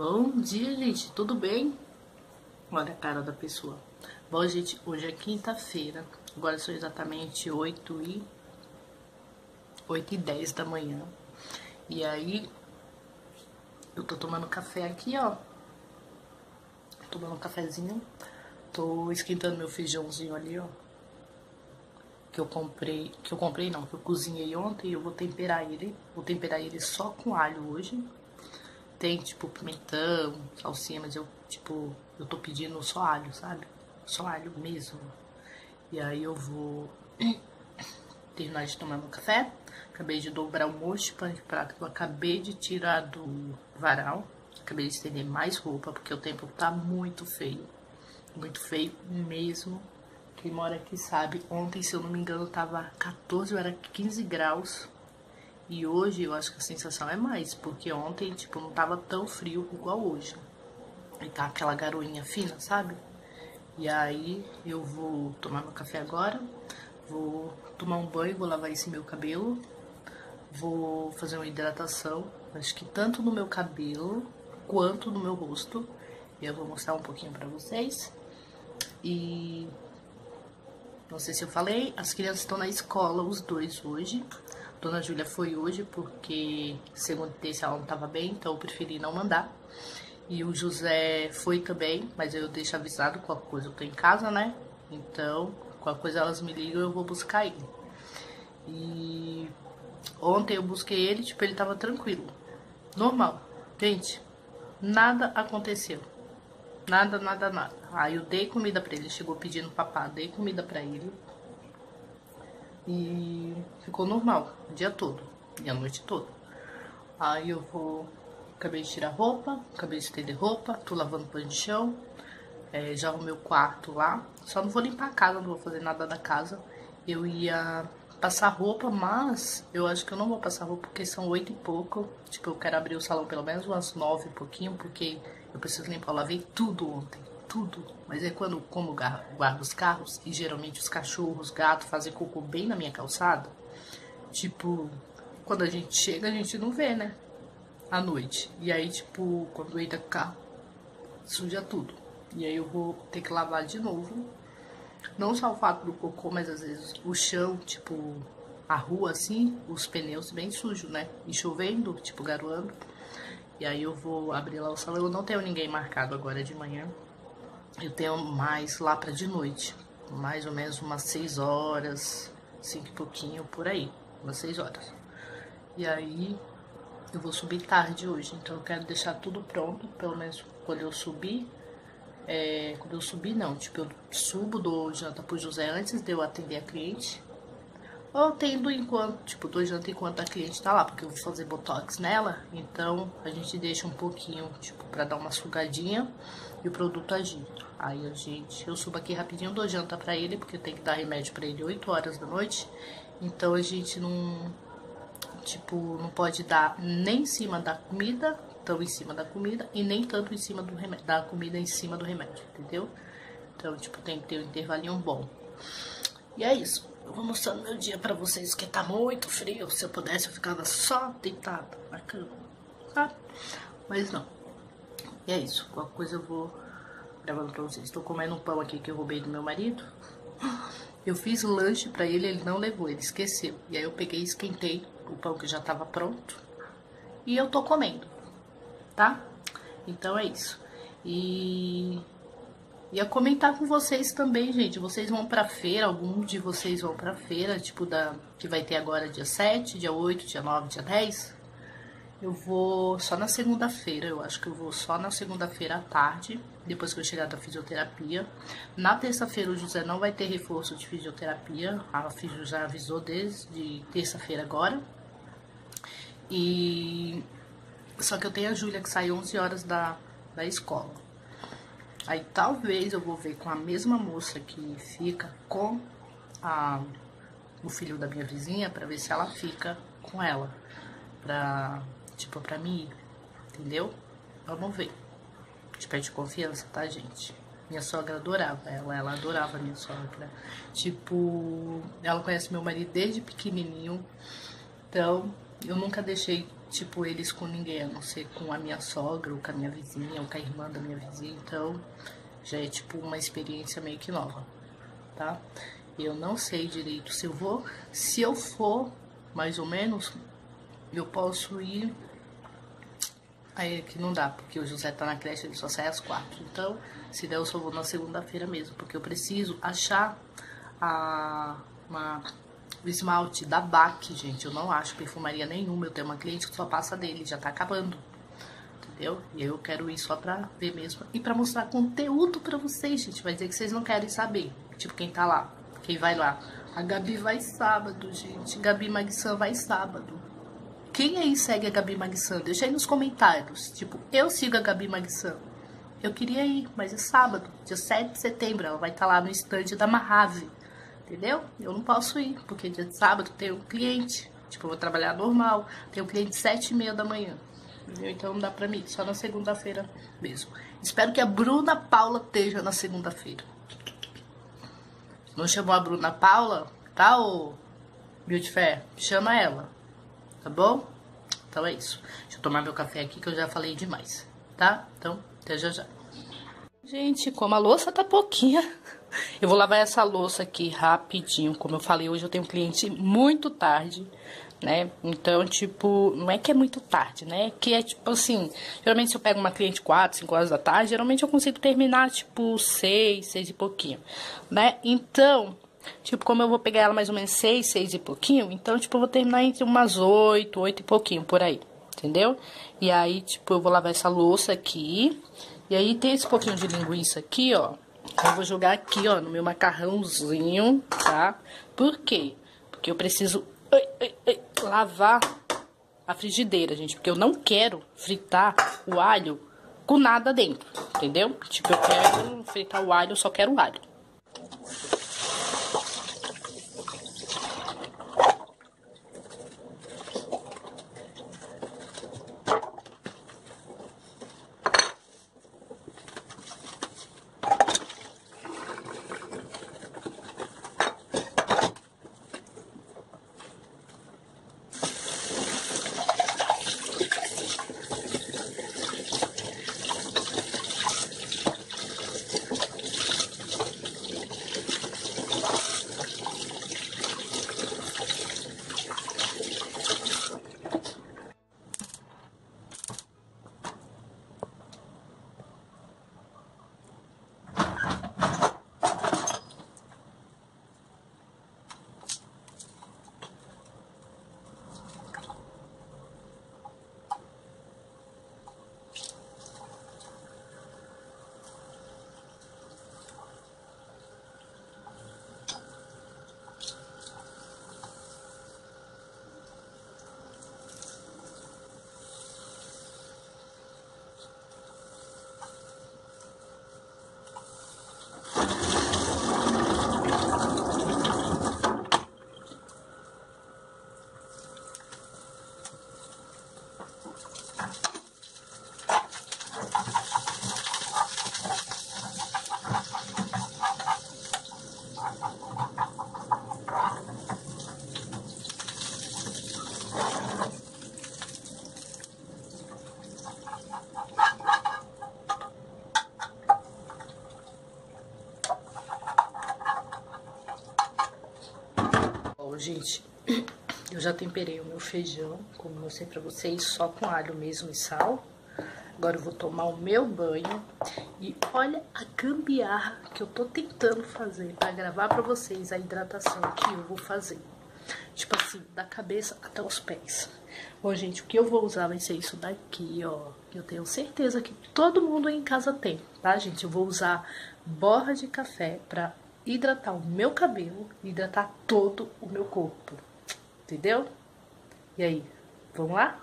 Bom dia, gente. Tudo bem? Olha a cara da pessoa. Bom, gente, hoje é quinta-feira. Agora são exatamente 8h10 da manhã. E aí, eu tô tomando café aqui, ó. Tomando um cafezinho. Tô esquentando meu feijãozinho ali, ó. Que eu cozinhei ontem e eu vou temperar ele. Vou temperar ele só com alho hoje. Tem, tipo, pimentão, salsinha, mas eu tô pedindo só alho, sabe? Só alho mesmo. E aí eu vou terminar de tomar meu café. Acabei de dobrar o molho de pano de prato que eu acabei de tirar do varal. Acabei de estender mais roupa, porque o tempo tá muito feio. Muito feio mesmo. Quem mora aqui sabe, ontem, se eu não me engano, tava 14 ou era 15 graus. E hoje eu acho que a sensação é mais, porque ontem, tipo, não tava tão frio igual hoje. E tá aquela garoinha fina, sabe? E aí eu vou tomar meu café agora, vou tomar um banho, vou lavar esse meu cabelo, vou fazer uma hidratação, acho que tanto no meu cabelo quanto no meu rosto. E eu vou mostrar um pouquinho pra vocês. E não sei se eu falei, as crianças estão na escola, os dois hoje. Dona Júlia foi hoje porque segunda e terça ela não estava bem, então eu preferi não mandar. E o José foi também, mas eu deixo avisado qualquer coisa, eu tô em casa, né? Então, qualquer coisa elas me ligam, eu vou buscar ele. E ontem eu busquei ele, tipo, ele tava tranquilo. Normal. Gente, nada aconteceu. Nada, nada, nada. Aí eu dei comida pra ele, chegou pedindo papá, dei comida pra ele. E ficou normal o dia todo e a noite toda. Aí eu acabei de tirar roupa, acabei de estender roupa, tô lavando pano de chão, já arrumei o quarto lá. Só não vou limpar a casa, não vou fazer nada da casa. Eu ia passar roupa, mas eu acho que eu não vou passar roupa porque são 8 e pouco. Tipo, eu quero abrir o salão pelo menos umas 9 e pouquinho, porque eu preciso limpar. Eu lavei tudo ontem. Tudo, mas é como guardo os carros e geralmente os cachorros, gatos fazem cocô bem na minha calçada. Tipo, quando a gente chega, a gente não vê, né? À noite. E aí, tipo, quando entra o carro, suja tudo. E aí eu vou ter que lavar de novo. Não só o fato do cocô, mas às vezes o chão, tipo, a rua assim, os pneus bem sujos, né? E chovendo, tipo, garoando. E aí eu vou abrir lá o salão. Eu não tenho ninguém marcado agora de manhã. Eu tenho mais lá pra de noite, mais ou menos umas 6 horas, 5 e pouquinho, por aí, umas 6 horas. E aí eu vou subir tarde hoje, então eu quero deixar tudo pronto, pelo menos quando eu subir. Quando eu subir não, tipo, eu subo, dou janta pro José antes de eu atender a cliente. Ou tendo enquanto, tipo, dou janta enquanto a cliente tá lá, porque eu vou fazer botox nela, então a gente deixa um pouquinho, tipo, pra dar uma sugadinha e o produto agir. Aí eu subo aqui rapidinho, dou janta pra ele, porque tem que dar remédio pra ele 8 horas da noite. Então a gente não, tipo, não pode dar nem em cima da comida, tão em cima da comida, e nem tanto em cima do remédio, da comida em cima do remédio, entendeu? Então, tipo, tem que ter um intervalinho bom. E é isso. Eu vou mostrando meu dia pra vocês, que tá muito frio. Se eu pudesse, eu ficava só deitada na cama, sabe? Mas não. E é isso. Qualquer coisa eu vou gravando pra vocês. Tô comendo um pão aqui que eu roubei do meu marido. Eu fiz lanche pra ele, ele não levou, ele esqueceu. E aí eu peguei e esquentei o pão que já tava pronto. E eu tô comendo, tá? Então é isso. E ia comentar com vocês também, gente. Vocês vão pra feira, alguns de vocês vão pra feira, tipo, que vai ter agora dia 7, dia 8, dia 9, dia 10. Eu vou só na segunda-feira, eu acho que eu vou só na segunda-feira à tarde, depois que eu chegar da fisioterapia. Na terça-feira o José não vai ter reforço de fisioterapia, a fisio já avisou desde terça-feira agora. E só que eu tenho a Júlia que sai 11 horas da escola. Aí talvez eu vou ver com a mesma moça que fica com o filho da minha vizinha, pra ver se ela fica com ela, pra mim ir, entendeu? Vamos ver. De pé de confiança, tá, gente? Minha sogra adorava ela adorava minha sogra. Tipo, ela conhece meu marido desde pequenininho, então eu nunca deixei tipo, eles com ninguém, a não ser com a minha sogra, ou com a minha vizinha, ou com a irmã da minha vizinha. Então, já é, tipo, uma experiência meio que nova, tá? Eu não sei direito se eu vou. Se eu for, mais ou menos, eu posso ir... Aí que não dá, porque o José tá na creche, ele só sai às 4. Então, se der, eu só vou na segunda-feira mesmo, porque eu preciso achar o esmalte da BAC, gente. Eu não acho perfumaria nenhuma. Eu tenho uma cliente que só passa dele, já tá acabando. Entendeu? E eu quero ir só pra ver mesmo. E pra mostrar conteúdo pra vocês, gente. Vai dizer que vocês não querem saber. Tipo, quem tá lá, quem vai lá. A Gabi vai sábado, gente. Gabi Magsan vai sábado. Quem aí segue a Gabi Magsan? Deixa aí nos comentários. Tipo, eu sigo a Gabi Magsan. Eu queria ir, mas é sábado, dia 7 de setembro. Ela vai estar lá no estande da Mahave. Entendeu? Eu não posso ir, porque dia de sábado tem um cliente. Tipo, eu vou trabalhar normal. Tem um cliente 7h30 da manhã. Entendeu? Então não dá pra mim, só na segunda-feira mesmo. Espero que a Bruna Paula esteja na segunda-feira. Não chamou a Bruna Paula? Tá, ô Beauty Fair? Chama ela. Tá bom? Então é isso. Deixa eu tomar meu café aqui que eu já falei demais. Tá? Então, até já já. Gente, como a louça tá pouquinha, eu vou lavar essa louça aqui rapidinho. Como eu falei, hoje eu tenho um cliente muito tarde, né? Então, tipo, não é que é muito tarde, né? Que é tipo assim, geralmente se eu pego uma cliente 4, 5 horas da tarde, geralmente eu consigo terminar tipo 6, 6 e pouquinho, né? Então, tipo, como eu vou pegar ela mais ou menos 6, 6 e pouquinho, então, tipo, eu vou terminar entre umas 8, 8 e pouquinho, por aí, entendeu? E aí, tipo, eu vou lavar essa louça aqui. E aí tem esse pouquinho de linguiça aqui, ó. Eu vou jogar aqui, ó, no meu macarrãozinho, tá? Por quê? Porque eu preciso lavar a frigideira, gente. Porque eu não quero fritar o alho com nada dentro, entendeu? Tipo, eu quero fritar o alho, eu só quero o alho. Gente, eu já temperei o meu feijão, como eu mostrei pra vocês, só com alho mesmo e sal. Agora eu vou tomar o meu banho. E olha a gambiarra que eu tô tentando fazer pra gravar pra vocês a hidratação que eu vou fazer. Tipo assim, da cabeça até os pés. Bom, gente, o que eu vou usar vai ser isso daqui, ó. Eu tenho certeza que todo mundo aí em casa tem, tá, gente? Eu vou usar borra de café pra hidratar o meu cabelo, hidratar todo o meu corpo, entendeu? E aí, vamos lá?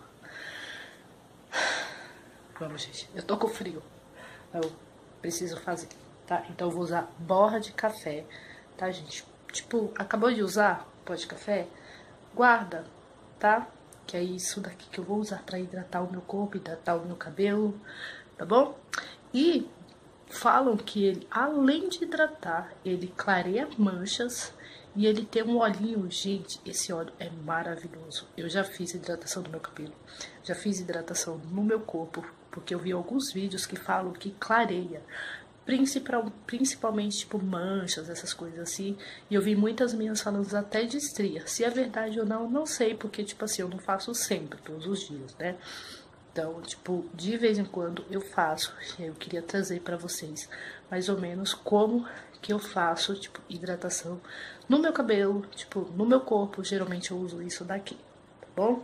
Vamos, gente. Eu tô com frio, eu preciso fazer, tá? Então eu vou usar borra de café, tá, gente? Tipo, acabou de usar pó de café? Guarda, tá? Que é isso daqui que eu vou usar pra hidratar o meu corpo, hidratar o meu cabelo, tá bom? E falam que ele, além de hidratar, ele clareia manchas E ele tem um olhinho, gente, esse óleo é maravilhoso. Eu já fiz hidratação do meu cabelo, já fiz hidratação no meu corpo, porque eu vi alguns vídeos que falam que clareia, principalmente tipo manchas, essas coisas assim. E eu vi muitas minhas falando até de estria. Se é verdade ou não, não sei, porque tipo assim, eu não faço sempre, todos os dias, né? Então, tipo, de vez em quando eu faço. Eu queria trazer pra vocês mais ou menos como que eu faço, tipo, hidratação no meu cabelo, tipo, no meu corpo. Geralmente eu uso isso daqui, tá bom?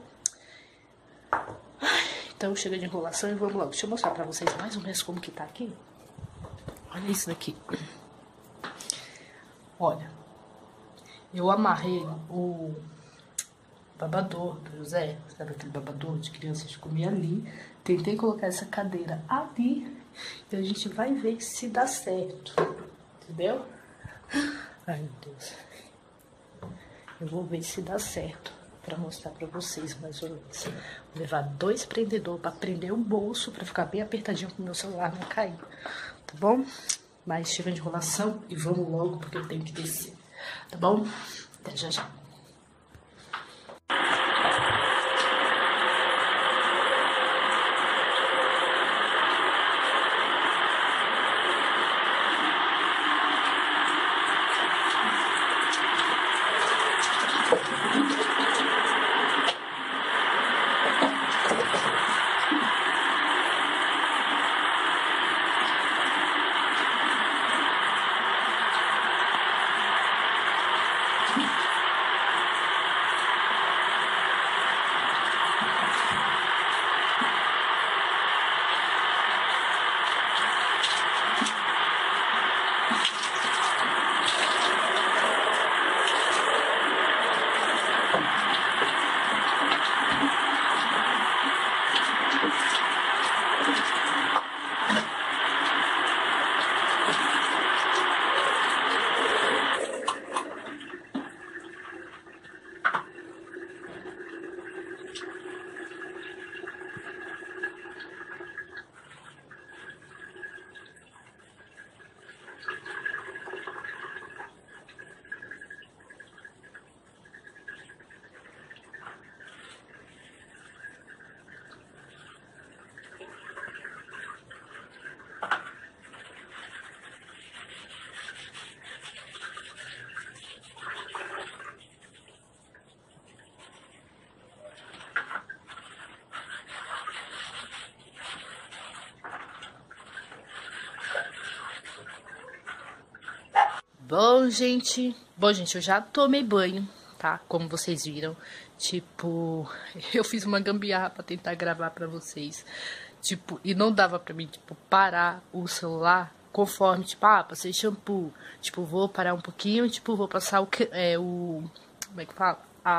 Então chega de enrolação e vamos logo. Deixa eu mostrar pra vocês mais ou menos como que tá aqui. Olha isso daqui. Olha, eu amarrei o babador do José, sabe aquele babador de criança que comia ali. Tentei colocar essa cadeira ali e a gente vai ver se dá certo, entendeu? Ai, meu Deus. Eu vou ver se dá certo pra mostrar pra vocês mais ou menos. Vou levar 2 prendedores pra prender o bolso, pra ficar bem apertadinho pro meu celular não cair, tá bom? Mas chega de enrolação e vamos logo porque eu tenho que descer, tá bom? Até já já. Bom, gente, eu já tomei banho, tá? Como vocês viram, tipo, eu fiz uma gambiarra pra tentar gravar pra vocês, tipo, e não dava pra mim, tipo, parar o celular conforme, tipo, passei shampoo, tipo, vou parar um pouquinho, tipo, vou passar como é que fala?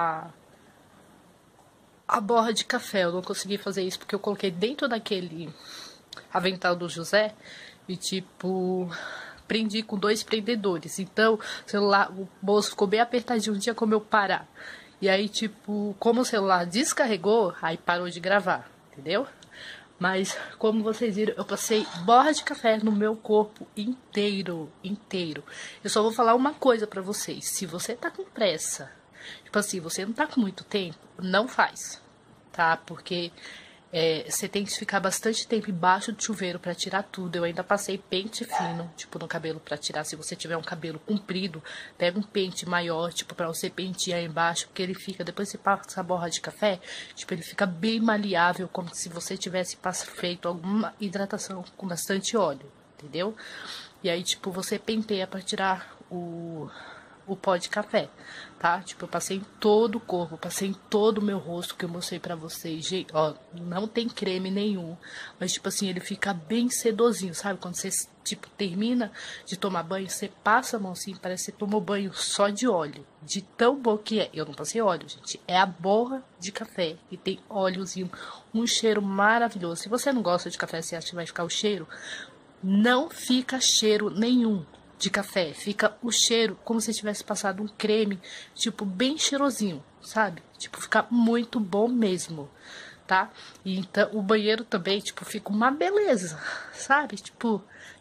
A borra de café. Eu não consegui fazer isso porque eu coloquei dentro daquele avental do José e, tipo, prendi com 2 prendedores. Então, o celular, o bolso ficou bem apertadinho, não tinha como eu parar. E aí, tipo, como o celular descarregou, aí parou de gravar, entendeu? Mas, como vocês viram, eu passei borra de café no meu corpo inteiro, inteiro. Eu só vou falar uma coisa pra vocês. Se você tá com pressa, tipo assim, você não tá com muito tempo, não faz, tá? Porque você tem que ficar bastante tempo embaixo do chuveiro pra tirar tudo. Eu ainda passei pente fino, tipo, no cabelo pra tirar. Se você tiver um cabelo comprido, pega um pente maior, tipo, pra você pentear embaixo, porque ele fica, depois você passa a borra de café, tipo, ele fica bem maleável, como se você tivesse feito alguma hidratação com bastante óleo, entendeu? E aí, tipo, você penteia pra tirar o pó de café, tá? Tipo, eu passei em todo o corpo, passei em todo o meu rosto, que eu mostrei pra vocês. Gente, ó, não tem creme nenhum, mas, tipo assim, ele fica bem sedosinho, sabe? Quando você, tipo, termina de tomar banho, você passa a mão assim, parece que você tomou banho só de óleo, de tão bom que é. Eu não passei óleo, gente, é a borra de café, e tem óleozinho, um cheiro maravilhoso. Se você não gosta de café, você acha que vai ficar o cheiro? Não fica cheiro nenhum de café, fica o cheiro como se tivesse passado um creme, tipo, bem cheirosinho, sabe? Tipo, fica muito bom mesmo, tá? E então, o banheiro também, tipo, fica uma beleza, sabe? Tipo,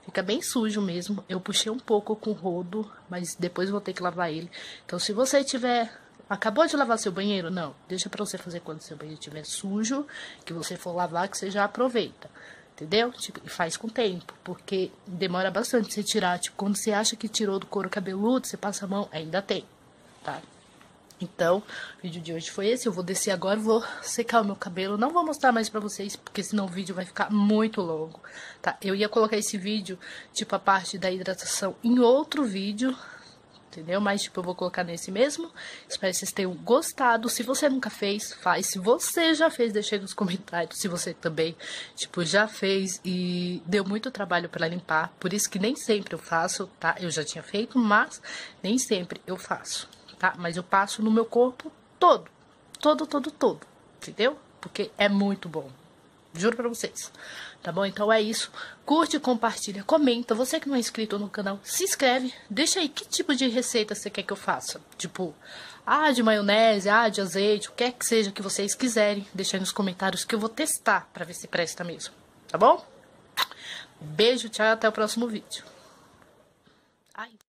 Fica bem sujo mesmo. Eu puxei um pouco com o rodo, mas depois vou ter que lavar ele. Então, se você acabou de lavar seu banheiro? Não. Deixa pra você fazer quando seu banheiro estiver sujo, que você for lavar, que você já aproveita. Entendeu? Tipo, e faz com tempo, porque demora bastante você tirar. Tipo, quando você acha que tirou do couro cabeludo, você passa a mão, ainda tem, tá? Então, o vídeo de hoje foi esse. Eu vou descer agora, vou secar o meu cabelo. Não vou mostrar mais pra vocês, porque senão o vídeo vai ficar muito longo, tá? Eu ia colocar esse vídeo, tipo, a parte da hidratação em outro vídeo, entendeu? Mas, tipo, eu vou colocar nesse mesmo. Espero que vocês tenham gostado. Se você nunca fez, faz. Se você já fez, deixa aí nos comentários. Se você também, tipo, já fez e deu muito trabalho pra limpar. Por isso que nem sempre eu faço, tá? Eu já tinha feito, mas nem sempre eu faço, tá? Mas eu passo no meu corpo todo. Todo. Entendeu? Porque é muito bom. Juro pra vocês. Tá bom? Então é isso. Curte, compartilha, comenta. Você que não é inscrito no canal, se inscreve. Deixa aí que tipo de receita você quer que eu faça. Tipo, de maionese, de azeite, o que é que seja que vocês quiserem. Deixa aí nos comentários que eu vou testar pra ver se presta mesmo. Tá bom? Beijo, tchau, até o próximo vídeo. Ai.